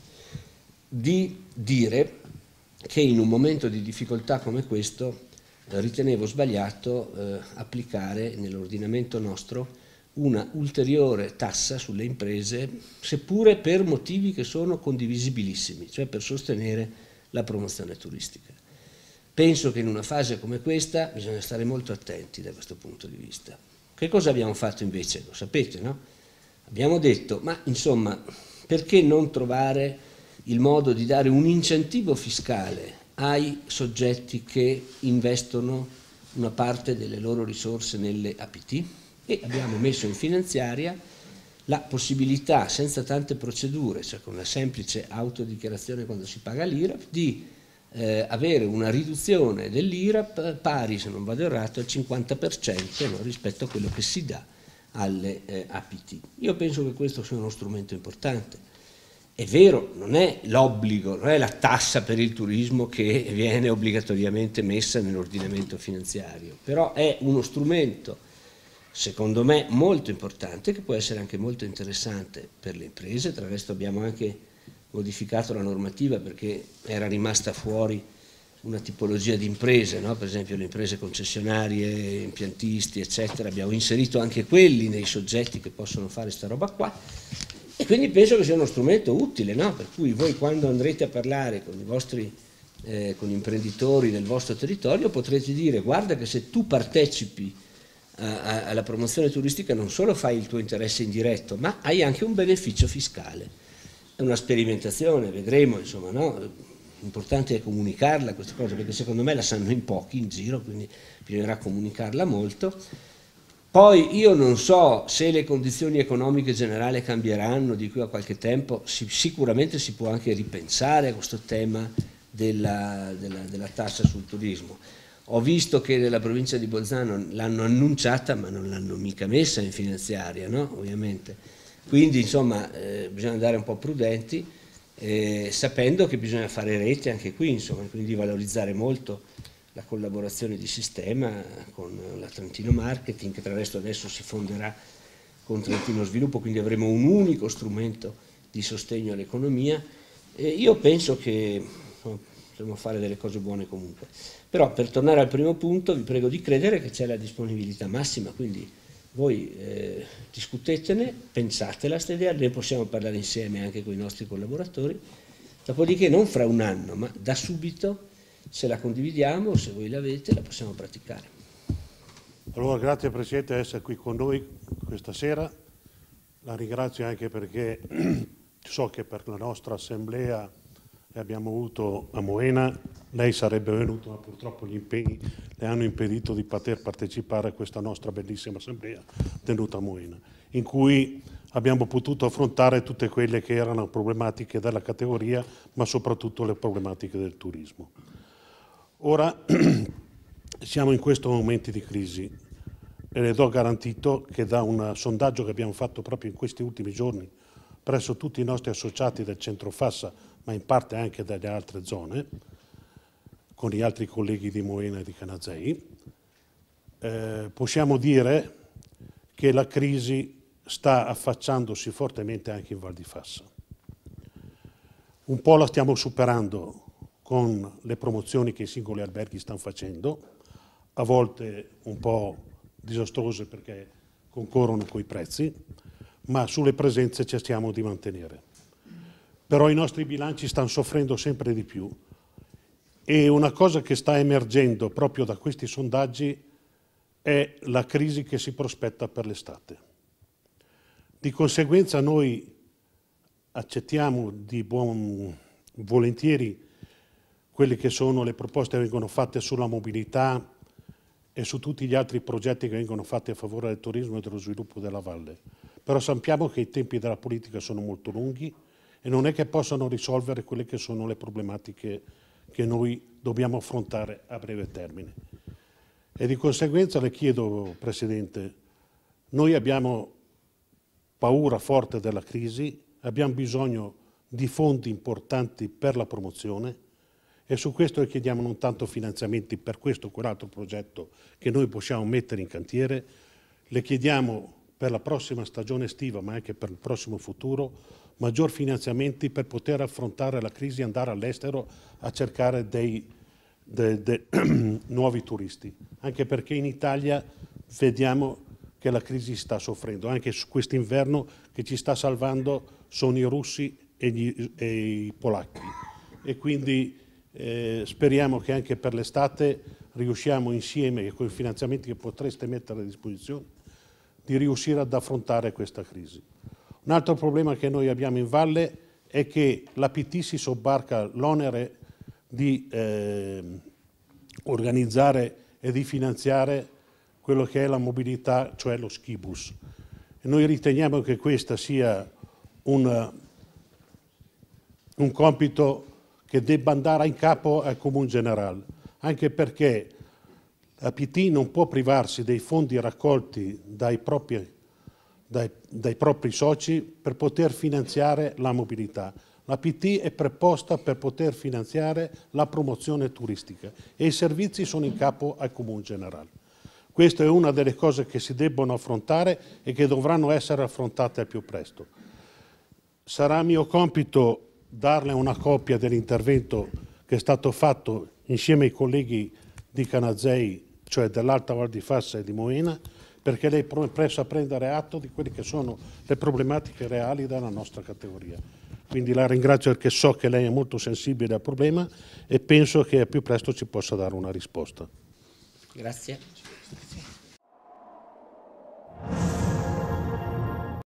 di dire che in un momento di difficoltà come questo eh, ritenevo sbagliato eh, applicare nell'ordinamento nostro una ulteriore tassa sulle imprese, seppure per motivi che sono condivisibilissimi, cioè per sostenere la promozione turistica. Penso che in una fase come questa bisogna stare molto attenti da questo punto di vista. Che cosa abbiamo fatto invece? Lo sapete, no? Abbiamo detto, ma insomma, perché non trovare il modo di dare un incentivo fiscale ai soggetti che investono una parte delle loro risorse nelle A P T? E abbiamo messo in finanziaria la possibilità, senza tante procedure, cioè con una semplice autodichiarazione quando si paga l'I R A P, di eh, avere una riduzione dell'I R A P pari, se non vado errato, al cinquanta per cento, no, rispetto a quello che si dà alle eh, A P T. Io penso che questo sia uno strumento importante. È vero, non è l'obbligo, non è la tassa per il turismo che viene obbligatoriamente messa nell'ordinamento finanziario, però è uno strumento, secondo me, molto importante, che può essere anche molto interessante per le imprese. Tra l'altro abbiamo anche modificato la normativa perché era rimasta fuori una tipologia di imprese, no? Per esempio le imprese concessionarie, impiantisti, eccetera, abbiamo inserito anche quelli nei soggetti che possono fare sta roba qua. E quindi penso che sia uno strumento utile, no? Per cui voi quando andrete a parlare con i vostri, eh, con gli imprenditori del vostro territorio potrete dire: guarda che se tu partecipi a, a, alla promozione turistica non solo fai il tuo interesse indiretto, ma hai anche un beneficio fiscale. È una sperimentazione, vedremo, insomma, no? L'importante è comunicarla questa cosa, perché secondo me la sanno in pochi in giro, quindi bisognerà comunicarla molto. Poi io non so se le condizioni economiche generali cambieranno di qui a qualche tempo, si, sicuramente si può anche ripensare a questo tema della, della, della tassa sul turismo. Ho visto che nella provincia di Bolzano l'hanno annunciata ma non l'hanno mica messa in finanziaria, no? Ovviamente. Quindi insomma eh, bisogna andare un po' prudenti, eh, sapendo che bisogna fare rete anche qui, insomma, quindi valorizzare molto la collaborazione di sistema con la Trentino Marketing, che tra l'altro adesso si fonderà con Trentino Sviluppo, quindi avremo un unico strumento di sostegno all'economia. E io penso che no, potremo fare delle cose buone comunque. Però per tornare al primo punto vi prego di credere che c'è la disponibilità massima, quindi voi eh, discutetene, pensatela questa idea, ne possiamo parlare insieme anche con i nostri collaboratori, dopodiché non fra un anno ma da subito, se la condividiamo, se voi l'avete, la possiamo praticare. Allora, grazie Presidente di essere qui con noi questa sera. La ringrazio anche perché so che per la nostra assemblea che abbiamo avuto a Moena lei sarebbe venuto, ma purtroppo gli impegni le hanno impedito di poter partecipare a questa nostra bellissima assemblea tenuta a Moena, in cui abbiamo potuto affrontare tutte quelle che erano problematiche della categoria, ma soprattutto le problematiche del turismo. Ora siamo in questo momento di crisi e le do garantito che da un sondaggio che abbiamo fatto proprio in questi ultimi giorni presso tutti i nostri associati del centro Fassa, ma in parte anche dalle altre zone, con gli altri colleghi di Moena e di Canazei, eh, possiamo dire che la crisi sta affacciandosi fortemente anche in Val di Fassa. Un po' la stiamo superando con le promozioni che i singoli alberghi stanno facendo, a volte un po' disastrose perché concorrono coi prezzi, ma sulle presenze cerchiamo di mantenere. Però i nostri bilanci stanno soffrendo sempre di più e una cosa che sta emergendo proprio da questi sondaggi è la crisi che si prospetta per l'estate. Di conseguenza noi accettiamo di buon volentieri quelle che sono le proposte che vengono fatte sulla mobilità e su tutti gli altri progetti che vengono fatti a favore del turismo e dello sviluppo della valle. Però sappiamo che i tempi della politica sono molto lunghi e non è che possano risolvere quelle che sono le problematiche che noi dobbiamo affrontare a breve termine. E di conseguenza le chiedo, Presidente, noi abbiamo paura forte della crisi, abbiamo bisogno di fondi importanti per la promozione e su questo chiediamo non tanto finanziamenti per questo o quell'altro progetto che noi possiamo mettere in cantiere, le chiediamo per la prossima stagione estiva ma anche per il prossimo futuro maggior finanziamenti per poter affrontare la crisi e andare all'estero a cercare dei, dei, dei nuovi turisti, anche perché in Italia vediamo che la crisi sta soffrendo, anche su quest'inverno che ci sta salvando sono i russi e, gli, e i polacchi e quindi eh, speriamo che anche per l'estate riusciamo insieme con i finanziamenti che potreste mettere a disposizione di riuscire ad affrontare questa crisi. Un altro problema che noi abbiamo in valle è che l'A P T si sobbarca l'onere di eh, organizzare e di finanziare quello che è la mobilità, cioè lo skibus. E noi riteniamo che questo sia un, un compito che debba andare in capo al Comune Generale, anche perché l'A P T non può privarsi dei fondi raccolti dai propri Dai, dai propri soci per poter finanziare la mobilità. La P T è preposta per poter finanziare la promozione turistica e i servizi sono in capo al Comune Generale. Questa è una delle cose che si debbono affrontare e che dovranno essere affrontate al più presto. Sarà mio compito darle una copia dell'intervento che è stato fatto insieme ai colleghi di Canazei, cioè dell'Alta Val di Fassa e di Moena, perché lei possa prendere atto di quelle che sono le problematiche reali della nostra categoria. Quindi la ringrazio perché so che lei è molto sensibile al problema e penso che al più presto ci possa dare una risposta. Grazie.